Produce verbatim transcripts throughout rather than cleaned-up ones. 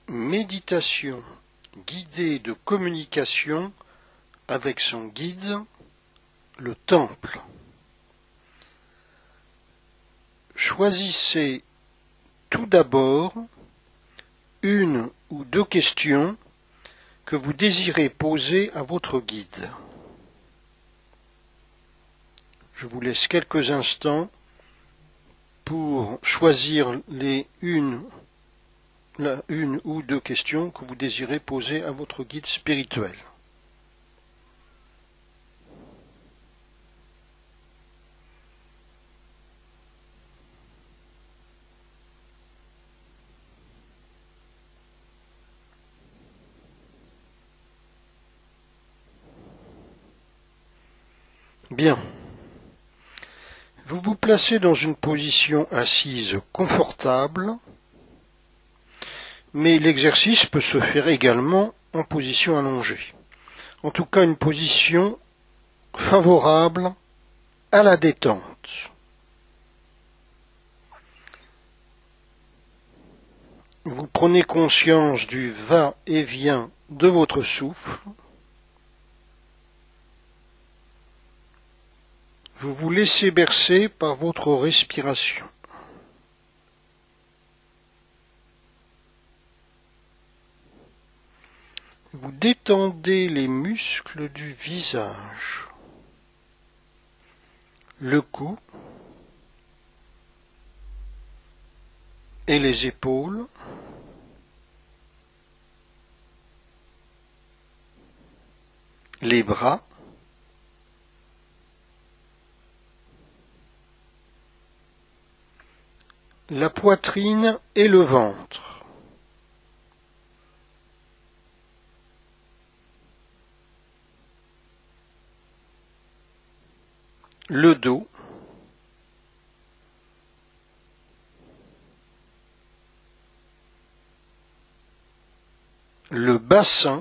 Méditation guidée de communication avec son guide, le temple. Choisissez tout d'abord une ou deux questions que vous désirez poser à votre guide. Je vous laisse quelques instants pour choisir les une, la une ou deux questions que vous désirez poser à votre guide spirituel. Bien. Vous vous placez dans une position assise confortable, mais l'exercice peut se faire également en position allongée. En tout cas, une position favorable à la détente. Vous prenez conscience du va-et-vient de votre souffle. Vous vous laissez bercer par votre respiration. Vous détendez les muscles du visage, le cou et les épaules, les bras, la poitrine et le ventre. Le dos, le bassin,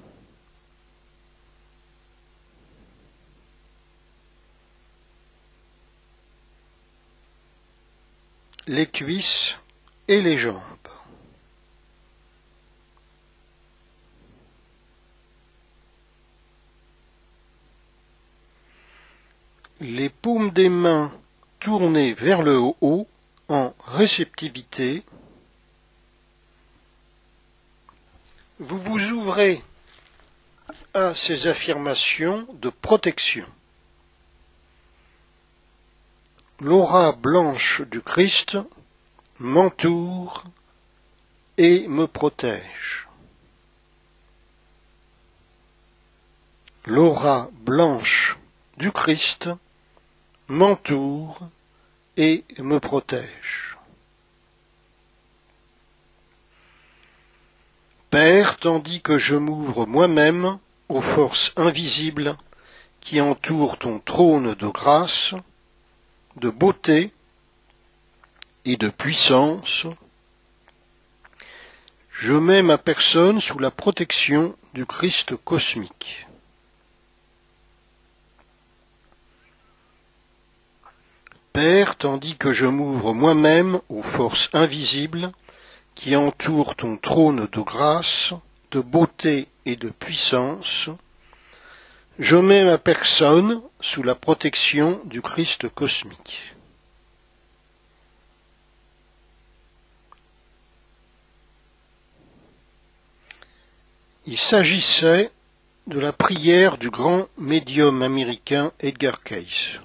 les cuisses et les jambes. Les paumes des mains tournées vers le haut en réceptivité. Vous vous ouvrez à ces affirmations de protection. L'aura blanche du Christ m'entoure et me protège. L'aura blanche du Christ m'entoure et me protège. Père, tandis que je m'ouvre moi-même aux forces invisibles qui entourent ton trône de grâce, de beauté et de puissance, je mets ma personne sous la protection du Christ cosmique. Père, tandis que je m'ouvre moi-même aux forces invisibles qui entourent ton trône de grâce, de beauté et de puissance, je mets ma personne sous la protection du Christ cosmique. Il s'agissait de la prière du grand médium américain Edgar Cayce.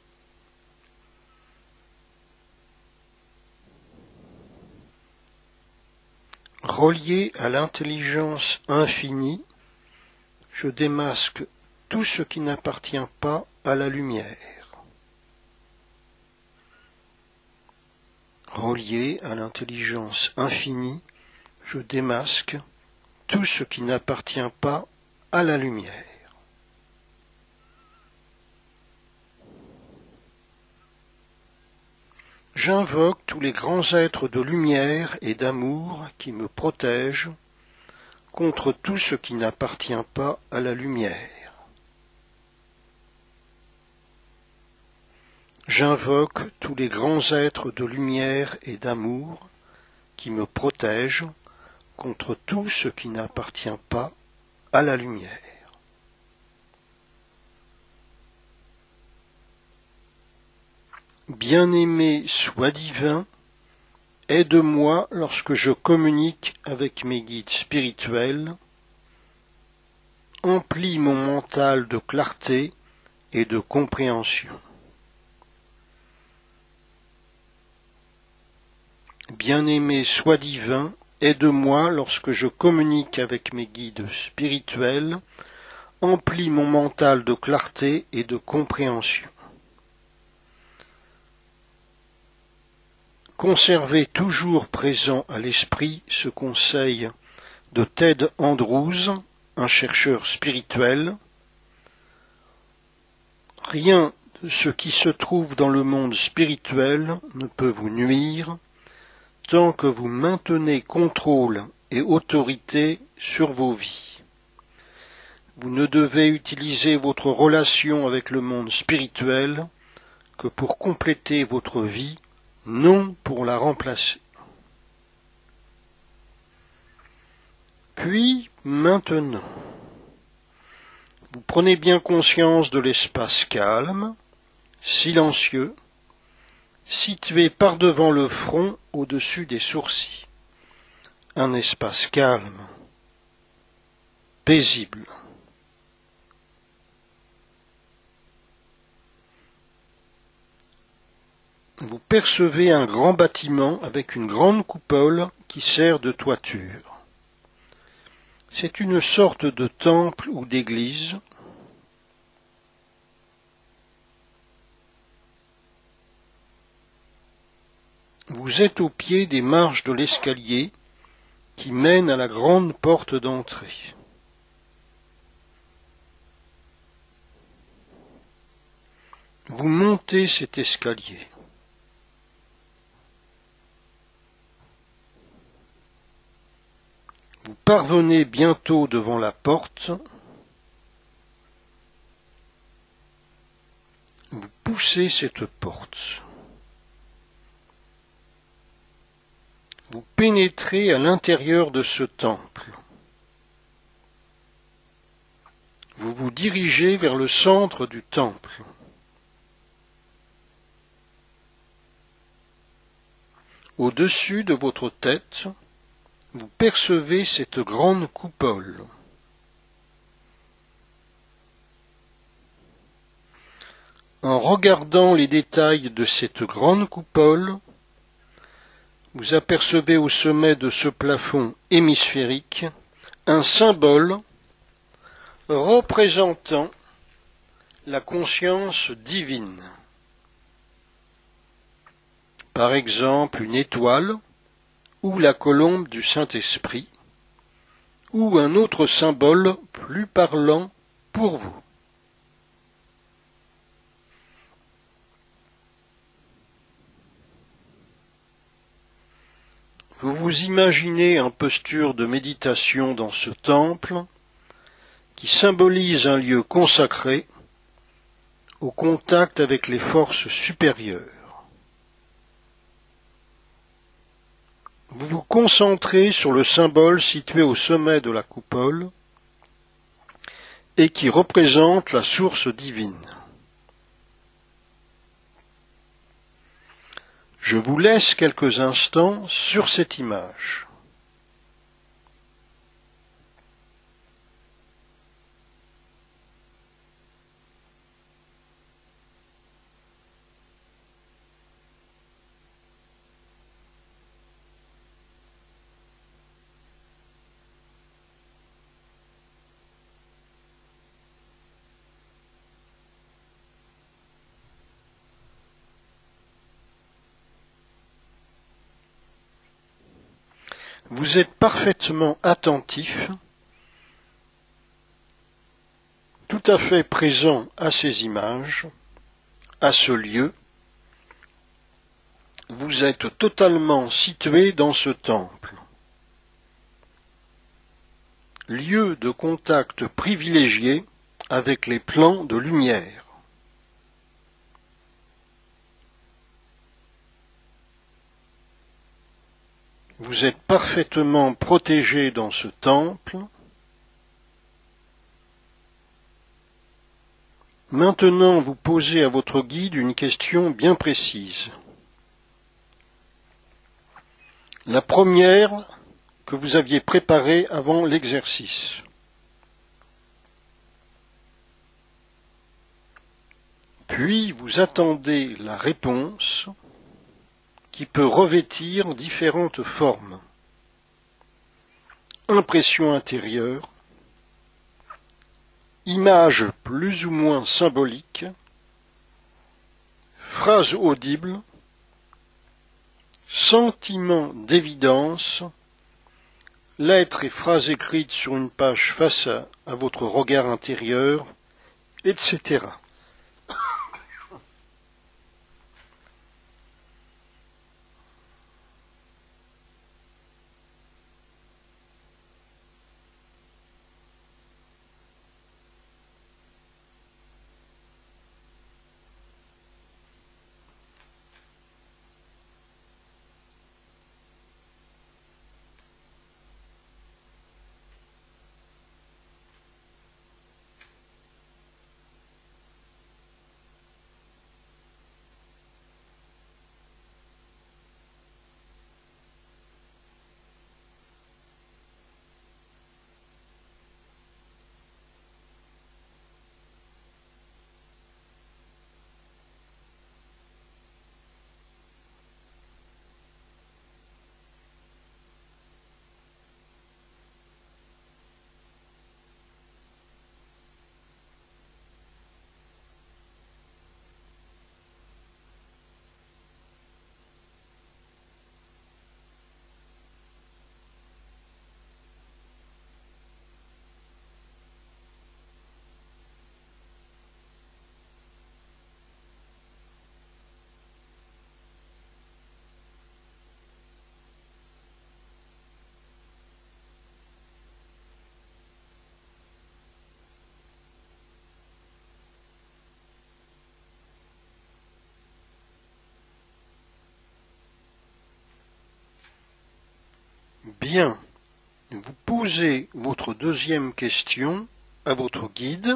Relié à l'intelligence infinie, je démasque tout ce qui n'appartient pas à la lumière. Relié à l'intelligence infinie, je démasque tout ce qui n'appartient pas à la lumière. J'invoque tous les grands êtres de lumière et d'amour qui me protègent contre tout ce qui n'appartient pas à la lumière. J'invoque tous les grands êtres de lumière et d'amour qui me protègent contre tout ce qui n'appartient pas à la lumière. Bien-aimé, sois divin, aide-moi lorsque je communique avec mes guides spirituels, emplis mon mental de clarté et de compréhension. Bien-aimé, sois divin, aide-moi lorsque je communique avec mes guides spirituels, emplis mon mental de clarté et de compréhension. Conservez toujours présent à l'esprit ce conseil de Ted Andrews, un chercheur spirituel. Rien de ce qui se trouve dans le monde spirituel ne peut vous nuire tant que vous maintenez contrôle et autorité sur vos vies. Vous ne devez utiliser votre relation avec le monde spirituel que pour compléter votre vie, non pour la remplacer. Puis, maintenant, vous prenez bien conscience de l'espace calme, silencieux, situé par-devant le front au-dessus des sourcils. Un espace calme, paisible. Vous percevez un grand bâtiment avec une grande coupole qui sert de toiture. C'est une sorte de temple ou d'église. Vous êtes au pied des marches de l'escalier qui mène à la grande porte d'entrée. Vous montez cet escalier. Vous parvenez bientôt devant la porte. Vous poussez cette porte. Vous pénétrez à l'intérieur de ce temple. Vous vous dirigez vers le centre du temple. Au-dessus de votre tête, vous percevez cette grande coupole. En regardant les détails de cette grande coupole, vous apercevez au sommet de ce plafond hémisphérique un symbole représentant la conscience divine. Par exemple, une étoile, ou la colombe du Saint-Esprit, ou un autre symbole plus parlant pour vous. Vous vous imaginez en posture de méditation dans ce temple qui symbolise un lieu consacré au contact avec les forces supérieures. Vous vous concentrez sur le symbole situé au sommet de la coupole et qui représente la source divine. Je vous laisse quelques instants sur cette image. Vous êtes parfaitement attentif, tout à fait présent à ces images, à ce lieu. Vous êtes totalement situé dans ce temple. Lieu de contact privilégié avec les plans de lumière. Vous êtes parfaitement protégé dans ce temple. Maintenant, vous posez à votre guide une question bien précise. La première que vous aviez préparée avant l'exercice. Puis vous attendez la réponse qui peut revêtir différentes formes. Impression intérieure, image plus ou moins symbolique, phrase audible, sentiment d'évidence, lettres et phrases écrites sur une page face à, à votre regard intérieur, et cetera. Bien, vous posez votre deuxième question à votre guide.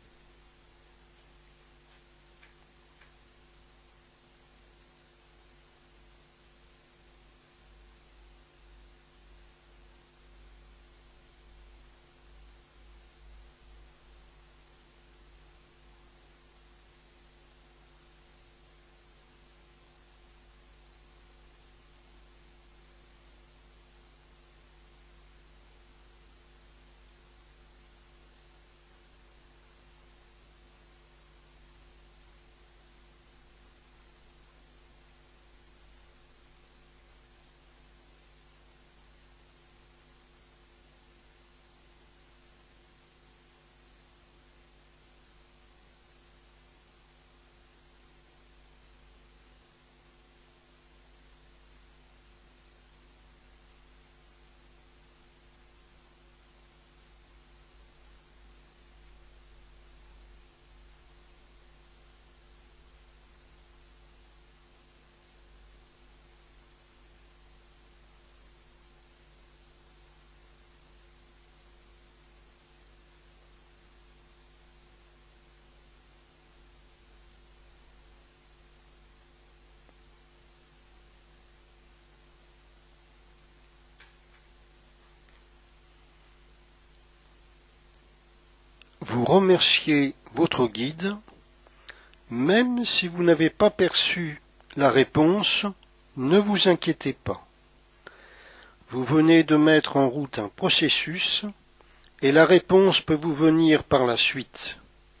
Vous remerciez votre guide, même si vous n'avez pas perçu la réponse, ne vous inquiétez pas. Vous venez de mettre en route un processus et la réponse peut vous venir par la suite.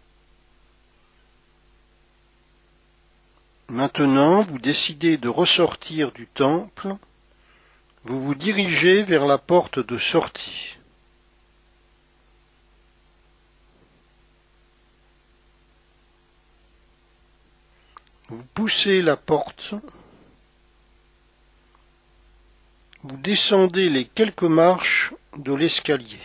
Maintenant, vous décidez de ressortir du temple, vous vous dirigez vers la porte de sortie. Vous poussez la porte, vous descendez les quelques marches de l'escalier.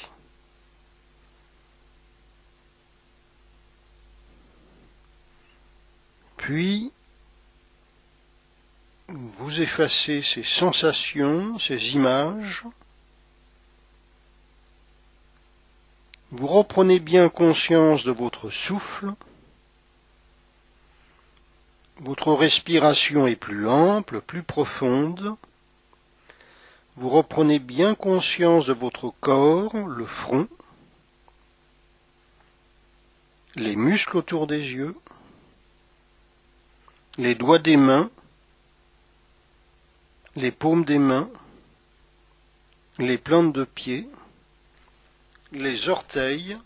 Puis, Vous effacez ces sensations, ces images. Vous reprenez bien conscience de votre souffle. Votre respiration est plus ample, plus profonde. Vous reprenez bien conscience de votre corps, le front, les muscles autour des yeux, les doigts des mains, les paumes des mains, les plantes de pied, les orteils,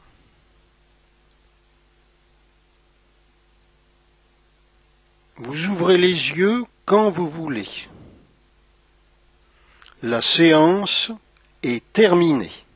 vous ouvrez les yeux quand vous voulez. La séance est terminée.